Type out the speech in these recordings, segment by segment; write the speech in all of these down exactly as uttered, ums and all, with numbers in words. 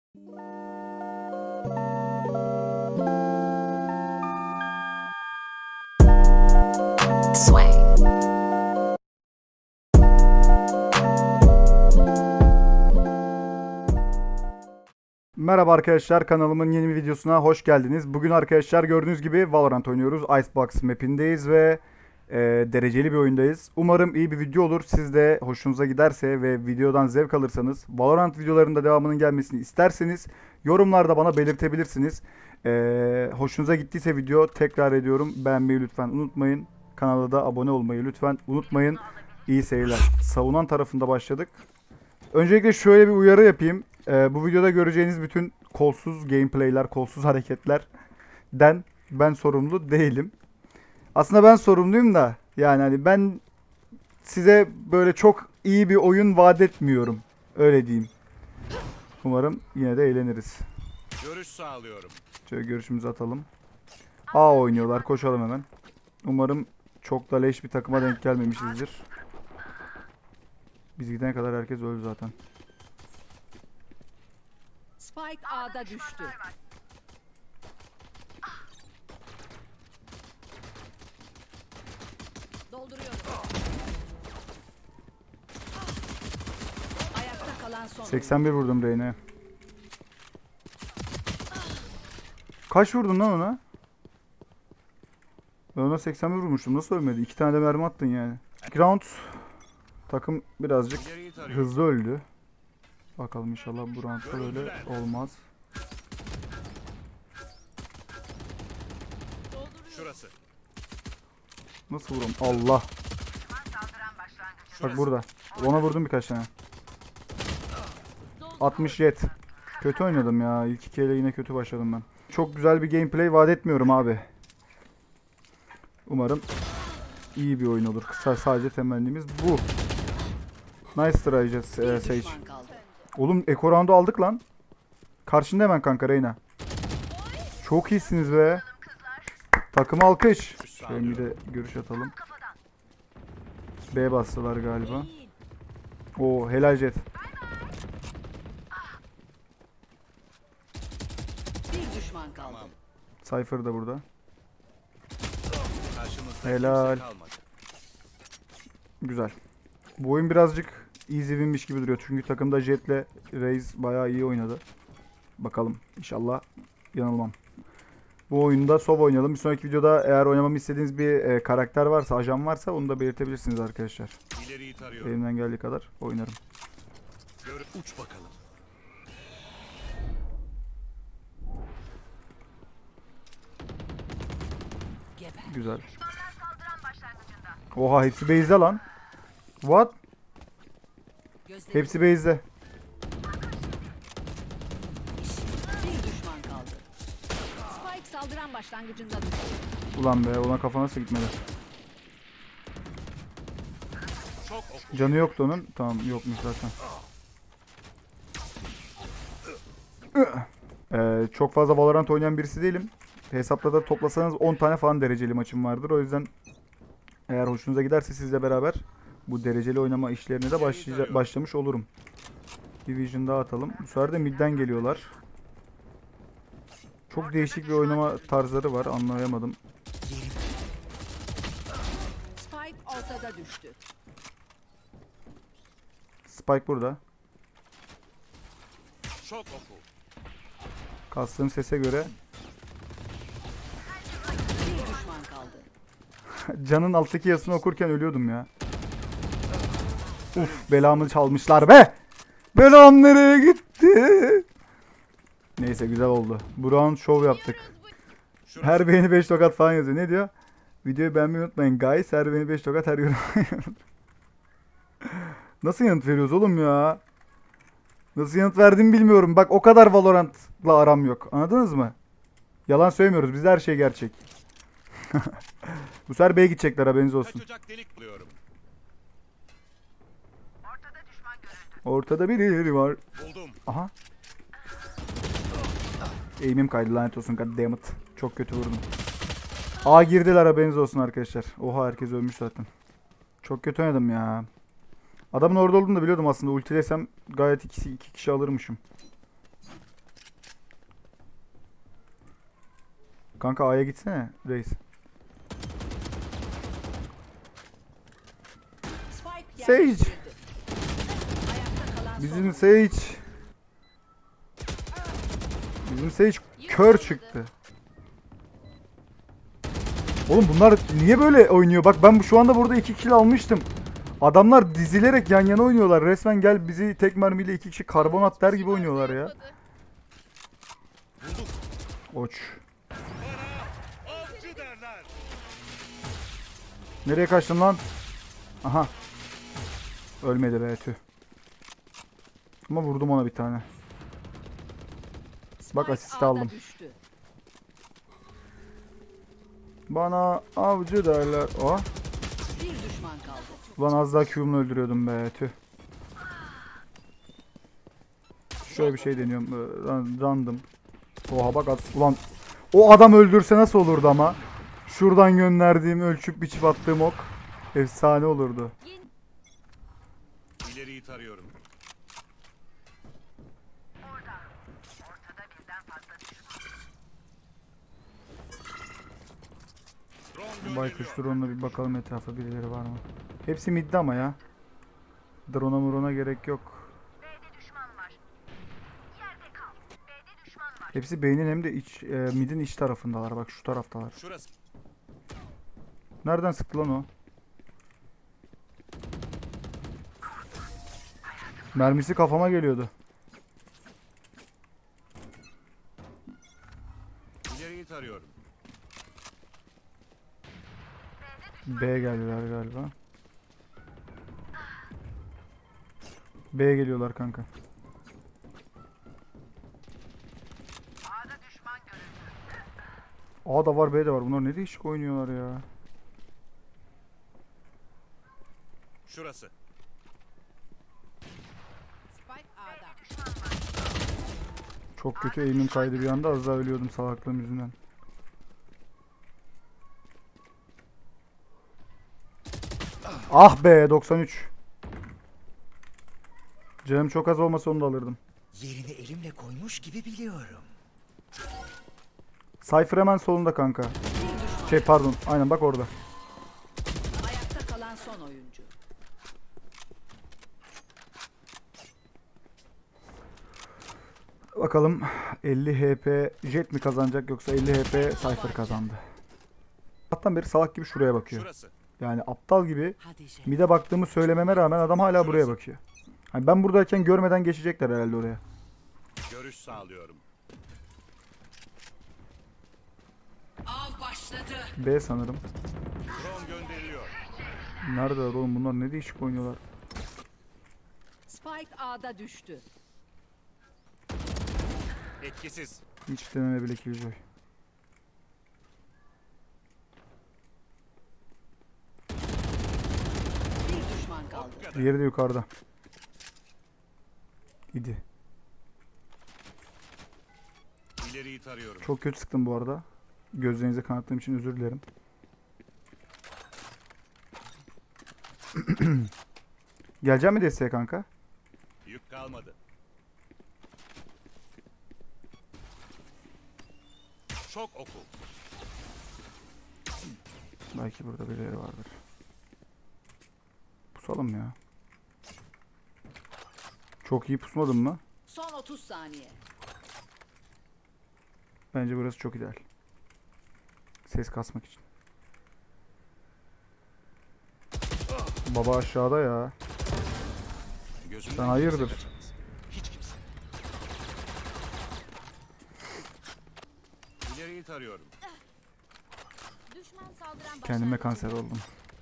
Merhaba arkadaşlar, kanalımın yeni bir videosuna hoş geldiniz. Bugün arkadaşlar gördüğünüz gibi Valorant oynuyoruz. Icebox map'indeyiz ve e, dereceli bir oyundayız. Umarım iyi bir video olur. Siz de hoşunuza giderse ve videodan zevk alırsanız, Valorant videolarında devamının gelmesini isterseniz yorumlarda bana belirtebilirsiniz. E, hoşunuza gittiyse video, tekrar ediyorum, beğenmeyi lütfen unutmayın. Kanala da abone olmayı lütfen unutmayın. İyi seyirler. Savunan tarafında başladık. Öncelikle şöyle bir uyarı yapayım. Ee, bu videoda göreceğiniz bütün kolsuz gameplay'ler, kolsuz hareketlerden ben sorumlu değilim. Aslında ben sorumluyum da yani hani ben size böyle çok iyi bir oyun vaat etmiyorum. Öyle diyeyim. Umarım yine de eğleniriz. Görüş sağlıyorum. Şöyle görüşümüzü atalım. A oynuyorlar. Koşalım hemen. Umarım çok da leş bir takıma denk gelmemişizdir. Biz gidene kadar herkes öldü zaten. Spike A'da düştü. Dolduruyorum. Ayakta kalan son. seksen bir vurdum Reyne. Kaç vurdun lan ona? Ben ona seksen bir vurmuştum. Nasıl ölmedi? İki tane de mermi attın yani. İlk round takım birazcık hızlı öldü. Bakalım inşallah bu roundda böyle olmaz. Şurası. Nasıl vurum? Allah. Bak burada. Ona vurdum birkaç tane. altmış jet. Kötü oynadım ya. İlk iki ele yine kötü başladım ben. Çok güzel bir gameplay vaat etmiyorum abi. Umarım iyi bir oyun olur. Kısa sadece temennimiz bu. Nice try e, Sage. Oğlum Eko round'u aldık lan. Karşında hemen kanka Reyna. Çok iyisiniz be. Takım alkış. Şöyle bir de görüş atalım. B bastılar galiba. Oo helal jet. Bir düşman kaldı. Cypher da burada. Karşımızda Helal. kimse kalmadı. Güzel. Bu oyun birazcık easy winmiş gibi duruyor. Çünkü takımda Jet'le Raze bayağı iyi oynadı. Bakalım. İnşallah yanılmam. Bu oyunda Sov oynayalım. Bir sonraki videoda eğer oynamamı istediğiniz bir e, karakter varsa, ajan varsa onu da belirtebilirsiniz arkadaşlar. İleriyi tarıyorum. Elimden geldiği kadar oynarım. Gör, uç bakalım. Geber. Güzel. Oha hepsi base'de lan. What? Gözleri Hepsi base'de. bir düşman kaldı. Spike saldıran başlangıcında düştü. Ulan be ona kafa nasıl gitmedi? Çok oku. Canı yoktu onun. Tamam yokmuş zaten. Ee, çok fazla Valorant oynayan birisi değilim. Hesapta da toplasanız on tane falan dereceli maçım vardır. O yüzden eğer hoşunuza giderse sizle beraber bu dereceli oynama işlerine de başlayacak, başlamış olurum. Division daha atalım. Bu sefer de midden geliyorlar. Çok değişik bir oynama tarzları var. Anlayamadım. Spike ortada düştü. Spike burada. Çok oku. Kastığım sese göre Bir düşman kaldı. Can'ın alttaki yazısını okurken ölüyordum ya. Uf belamı çalmışlar be. Belam nereye gitti? Neyse güzel oldu. Bu round show yaptık. Şurası. Her beğeni beş tokat falan yazıyor. Ne diyor? Videoyu beğenmeyi unutmayın guys. Her beğeni beş tokat, her yorum. Nasıl yanıt veriyoruz oğlum ya? Nasıl yanıt verdiğimi bilmiyorum. Bak o kadar Valorant'la aram yok. Anladınız mı? Yalan söylemiyoruz. Bizde her şey gerçek. Bu sefer B'ye gidecekler, haberiniz olsun. Kaçacak delik buluyorum. Ortada biri var. Buldum. Aha. Eğimim kaydı, lanet olsun, goddammit. Çok kötü vurdum. A girdiler, haberiniz olsun arkadaşlar. Oha herkes ölmüş zaten. Çok kötü oynadım ya. Adamın orada olduğunu da biliyordum aslında. Ultilesem gayet iki, iki kişi alırmışım. Kanka A'ya gitsene reis. Spike Sage. yerleştirildi. Ayakta kalan son Bizim oyuncu. Sage. Bizim Sage kör çıktı. Oğlum bunlar niye böyle oynuyor? Bak ben şu anda burada iki kill almıştım. Adamlar dizilerek yan yana oynuyorlar. Resmen gel bizi tek mermiyle iki kişi karbonat der gibi oynuyorlar ya. Bulduk. Oç. Avcı derler. Nereye kaçtın lan? Aha. Ölmedi be tüh. Ama vurdum ona bir tane. Bak Spike asist A'da aldım. düştü. Bana avcı derler. Oh. Bir düşman kaldı. Ulan az daha Q'umla öldürüyordum be tüh. Şöyle bir şey deniyorum. böyle ran- Random. Oha bak at. Ulan o adam öldürse nasıl olurdu ama. Şuradan gönderdiğim ölçüp biçip attığım ok. Efsane olurdu. İleriyi tarıyorum. Drone Baykuş gönderiliyor. drone'la bir bakalım etrafa birileri var mı? Hepsi midde ama ya. Drone'a murona gerek yok. Hepsi beynin hem de iç, e, midin iç tarafındalar. Bak şu taraftalar. Şurası. Nereden sıktı lan o? Mermisi kafama geliyordu. İleriyi tarıyorum. B geldiler galiba. B'ye geliyorlar kanka. A da var B de var. Bunlar ne değişik oynuyorlar ya. Şurası. Spike A'da. Çok kötü eğimim kaydı bir anda. Az daha ölüyordum salaklığım yüzünden. Ah be doksan üç. Canım çok az olmasa onu da alırdım. Yerini elimle koymuş gibi biliyorum. Cypher hemen solunda kanka. Şey pardon. Aynen bak orada. Ayakta kalan son oyuncu. Bakalım elli H P Jet mi kazanacak yoksa elli H P Cypher kazandı. Allah'tan beri salak gibi şuraya bakıyor. Şurası. Yani aptal gibi Hadi Jet. mid'e baktığımı söylememe rağmen adam hala buraya bakıyor. Hani ben buradayken görmeden geçecekler herhalde oraya. Görüş sağlıyorum. Av başladı. B sanırım. Drone gönderiliyor. Neredeler oğlum bunlar ne değişik oynuyorlar. Spike A'da düştü. Etkisiz. Hiç deneme bile Killjoy. Bir düşman kaldı. Bu kadar. Diğeri de yukarıda. İdi. İleriyi tarıyorum. Çok kötü sıktım bu arada. Gözlerinize kanattığım için özür dilerim. Geleceğim mi desteğe kanka? Yük kalmadı. Çok oku. Belki burada birileri vardır. Pusalım ya. Çok iyi pusmadım mı? Son otuz saniye. Bence burası çok ideal. Ses kasmak için. Baba aşağıda ya. Gözümden Sen hayırdır? kimse kaçamaz. Hiç kimse. İleriyi tarıyorum. Düşman saldıran Kendime kanser oldum.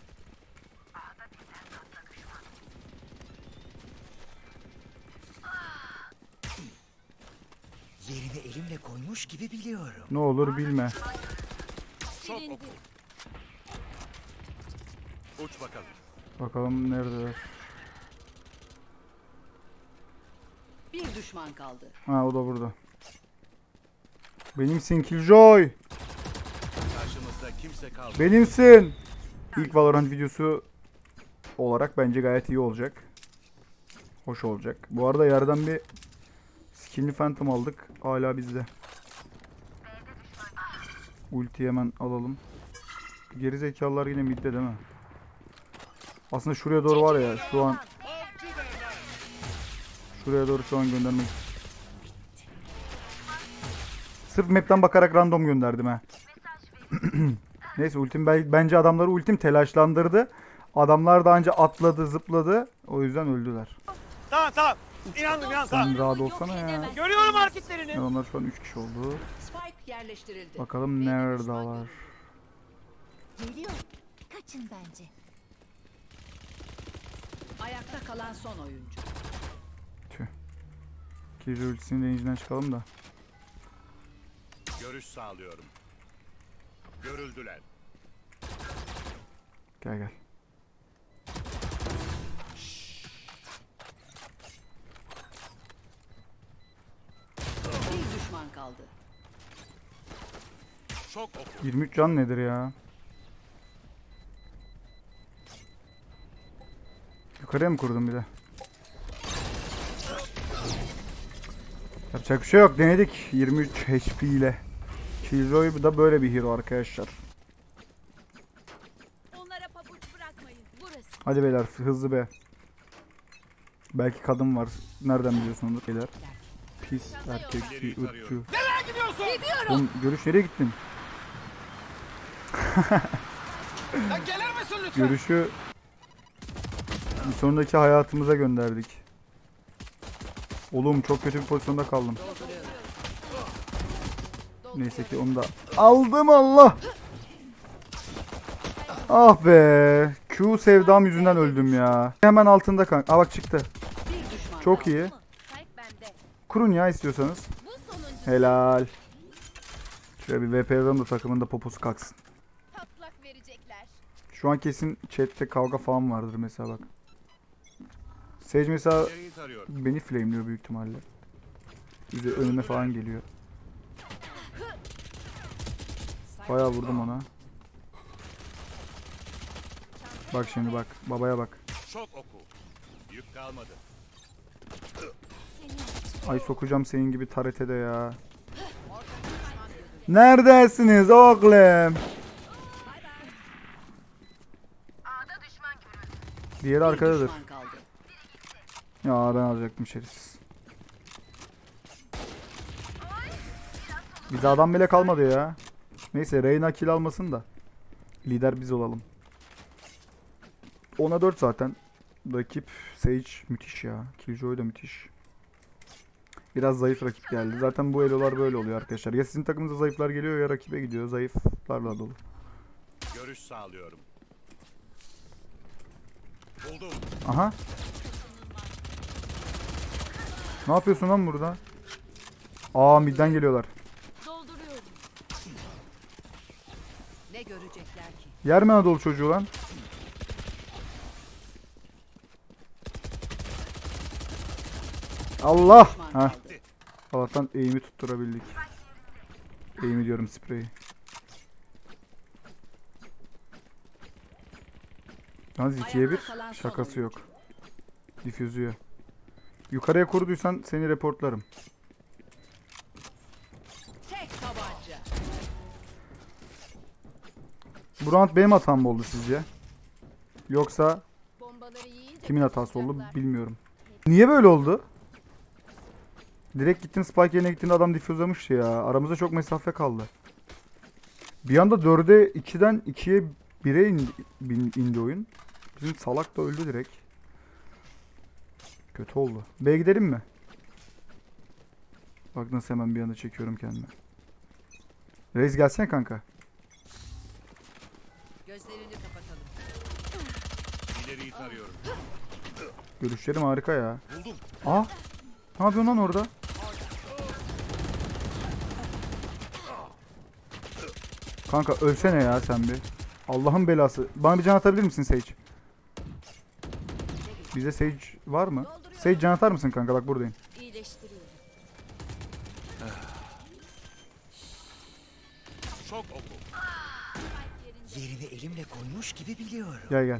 Yerini elimle koymuş gibi biliyorum. Ne olur bilme. Çok oku. Uç bakalım. Bakalım neredeler. Bir düşman kaldı. Ha o da burada. Benimsin Killjoy. Karşımızda kimse kalmadı. Benimsin. İlk Valorant videosu olarak bence gayet iyi olacak. Hoş olacak. Bu arada yerden bir skinli Phantom aldık. Hala bizde. Ultiyi hemen alalım. Geri zekalılar yine midde değil mi? Aslında şuraya doğru var ya şu an. Şuraya doğru şu an göndermek. Sırf map'ten bakarak random gönderdim ha. Neyse ultim bence adamları ultim telaşlandırdı. Adamlar da anca atladı zıpladı. O yüzden öldüler. Tamam tamam. İnandım inandım. Sen Tamam. rahat olsana ya. Görüyorum hareketlerini. Adamlar şu an üç kişi oldu. Spike yerleştirildi. Bakalım neredeler. Geliyor. Kaçın bence. Ayakta kalan son oyuncu. Tüh. Killjoy ultisinin range'inden çıkalım da. Görüş sağlıyorum. Görüldüler. Gel gel. Bir düşman kaldı. Çok oku. yirmi üç can nedir ya? Yukarıya mı kurdum bir de? Yapacak bir şey yok. Denedik. yirmi üç H P ile. Killjoy da böyle bir hero arkadaşlar. Onlara pabuç bırakmayın. Burası. Hadi beyler hızlı be. Belki kadın var. Nereden biliyorsunuz beyler? Pis erkek bir ırkçı. Nereye gidiyorsun? Oğlum görüş nereye gittin? Ya gelir misin lütfen? Görüşü bir sonraki hayatımıza gönderdik. Oğlum çok kötü bir pozisyonda kaldım. Neyse ki onu da aldım Allah. Ah be. Q sevdam yüzünden öldüm ya. Hemen altında kanka. Aa bak çıktı. Bir düşman Çok kaldı. iyi. Spike bende. Kurun ya istiyorsanız. Bu sonuncu. Helal. Şöyle bir V P yazalım da takımın da poposu kalksın. Patlak verecekler. Şu an kesin chatte kavga falan vardır mesela bak. Sage mesela İleriyi tarıyorum. beni flameliyor büyük ihtimalle. Bize önüme falan geliyor. Bayağı vurdum ona. Bak şimdi bak. Babaya bak. Çok oku. Yük kalmadı. Ay sokacağım senin gibi taretede ya. Neredesiniz oğlum? Diğeri Bir arkadadır. düşman kaldı. Ya ben alacaktım şerefsiz. Bize adam bile kalmadı ya. Neyse Reyna kill almasın da. Lider biz olalım. ona dört zaten. Rakip Sage müthiş ya. Killjoy da müthiş. Biraz zayıf rakip geldi. Zaten bu elolar böyle oluyor arkadaşlar. Ya sizin takımınıza zayıflar geliyor ya rakibe gidiyor. Zayıflarla dolu. Görüş sağlıyorum. Buldum. Aha. Ne yapıyorsun lan burada? Aa midden geliyorlar. Dolduruyorum. Ne görecekler ki? Yer mi Anadolu çocuğu lan? Allah! Düşman Ha. kaldı. Allah'tan eğimi tutturabildik. Eğimi diyorum spreyi. Yalnız ikiye bir şakası yok. Difüzüyor. Yukarıya kurduysan seni reportlarım. Tek tabanca. Bu round benim hatam mı oldu sizce? Yoksa Bombaları yiyince kimin hatası oldu kaçacaklar. bilmiyorum. Niye böyle oldu? Direkt gittin spike yerine gittiğinde adam difüzlamıştı ya. Aramızda çok mesafe kaldı. Bir anda dörde ikiden ikiye bire indi, bin- indi oyun. Bizim salak da öldü direkt. Kötü oldu. B'ye gidelim mi? Bak nasıl hemen bir anda çekiyorum kendimi. Reis gelsene kanka. Gözlerini kapatalım. İleriyi tarıyorum. Görüşlerim harika ya. Buldum. Aa! Ne yapıyorsun lan orada? Kanka ölsene ya sen bir. Allah'ın belası. Bana bir can atabilir misin Sage? Bize Sage var mı? Sage can atar mısın kanka? Bak buradayım. İyileştiriyorum. Çok oku. Yerini elimle koymuş gibi biliyorum. Gel gel.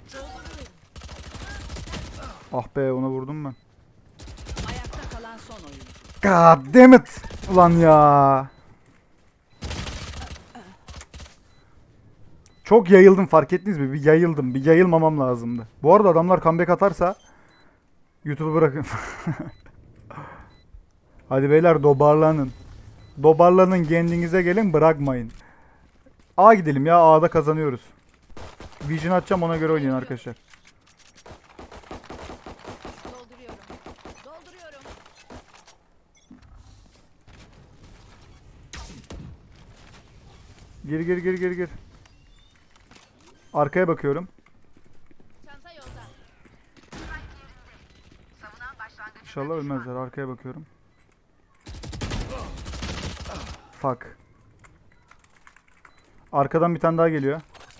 Ah be ona vurdum ben. Ayakta kalan son oyuncu. God damn it. Ulan ya. Çok yayıldım, fark ettiniz mi? Bir yayıldım. Bir yayılmamam lazımdı. Bu arada adamlar comeback atarsa YouTube'u bırakın. Hadi beyler dobarlanın. Dobarlanın, kendinize gelin, bırakmayın. A gidelim ya, A'da kazanıyoruz. Vision atacağım, ona göre oynayın arkadaşlar. Dolduruyorum. Dolduruyorum. Gir gir gir gir gir. Arkaya bakıyorum. Çanta yolda. İnşallah ölmezler. Arkaya bakıyorum. Fuck. Arkadan bir tane daha geliyor.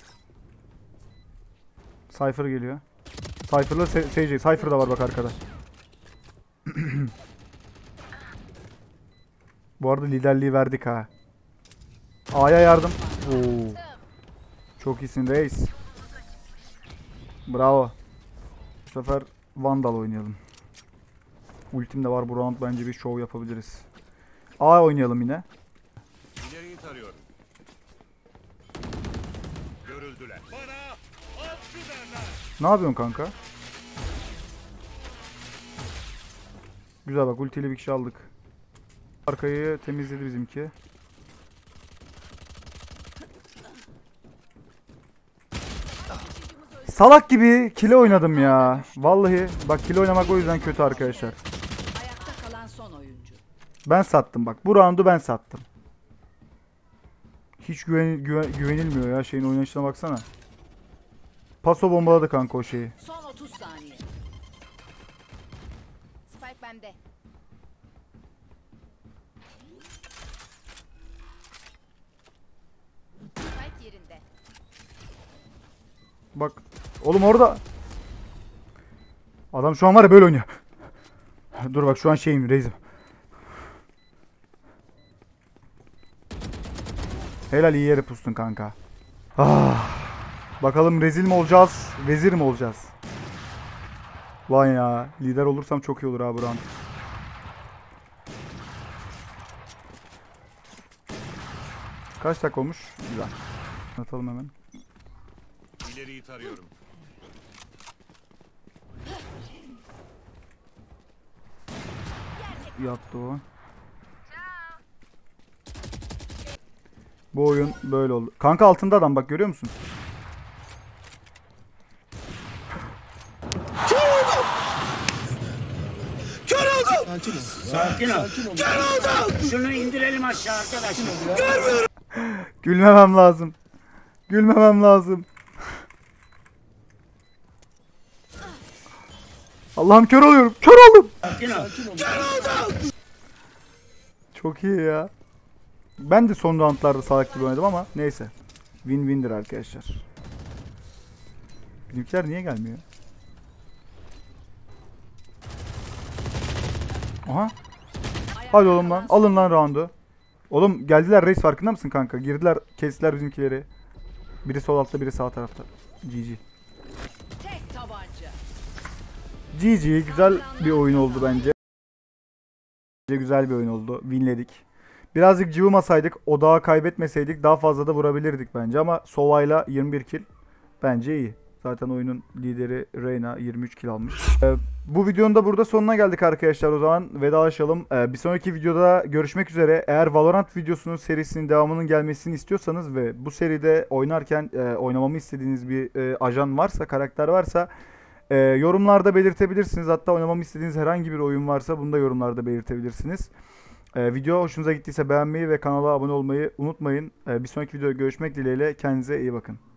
Cypher geliyor. Cypher'la S J. Cypher da var bak arkada. Bu arada liderliği verdik ha. A'ya yardım. Oo. Çok iyisin reis. Bravo. Bu sefer Vandal oynayalım. Ultim de var, bu round bence bir show yapabiliriz. A oynayalım yine. İleriyi tarıyorum. Görüldüler. Bana avcı derler. Ne yapıyorsun kanka? Güzel bak, ultiyle bir kişi aldık. Arkayı temizledi bizimki. Salak gibi kile oynadım ya. Vallahi bak, kile oynamak o yüzden kötü arkadaşlar. Ayakta kalan son oyuncu. Ben sattım bak. Bu roundu ben sattım. Hiç güven, güven- güvenilmiyor ya, şeyin oynayışına baksana. Paso bombaladı kanka o şeyi. Son otuz saniye. Spike bende. Spike yerinde. Bak. Oğlum orada. Adam şu an var ya böyle oynuyor. Dur bak, şu an şeyim reisim. Helal, iyi yere pustun kanka. Ah. Bakalım rezil mi olacağız, vezir mi olacağız? Lan ya, lider olursam çok iyi olur abi round. Kaç dakika olmuş? Güzel. Atalım hemen. İleriyi tarıyorum. Yattı o. Bu oyun böyle oldu. Kanka altında adam bak, görüyor musun? Sakin ol. Şunu indirelim aşağı arkadaşlar. Gülmemem lazım. Gülmemem lazım. Allah'ım, kör oluyorum. Kör oldum. Sakin ol. Çok iyi ya. Ben de son roundlarda salak gibi oynadım ama neyse. Win win'dir arkadaşlar. Bizimkiler niye gelmiyor? Aha. Hadi oğlum lan. Alın lan roundu. Oğlum geldiler reis, farkında mısın kanka? Girdiler, kestiler bizimkileri. Biri sol altta, biri sağ tarafta. G G. Tek tabanca. G G. Güzel bir oyun oldu bence. Güzel bir oyun oldu. Winledik. Birazcık cıvımasaydık, odağı kaybetmeseydik daha fazla da vurabilirdik bence ama Sova'yla yirmi bir kill bence iyi. Zaten oyunun lideri Reyna yirmi üç kill almış. Ee, bu videonun da burada sonuna geldik arkadaşlar, o zaman vedalaşalım. Ee, bir sonraki videoda görüşmek üzere. Eğer Valorant videosunun serisinin devamının gelmesini istiyorsanız ve bu seride oynarken e, oynamamı istediğiniz bir e, ajan varsa, karakter varsa e, yorumlarda belirtebilirsiniz. Hatta oynamamı istediğiniz herhangi bir oyun varsa bunu da yorumlarda belirtebilirsiniz. Ee, video hoşunuza gittiyse beğenmeyi ve kanala abone olmayı unutmayın. Ee, bir sonraki videoda görüşmek dileğiyle. Kendinize iyi bakın.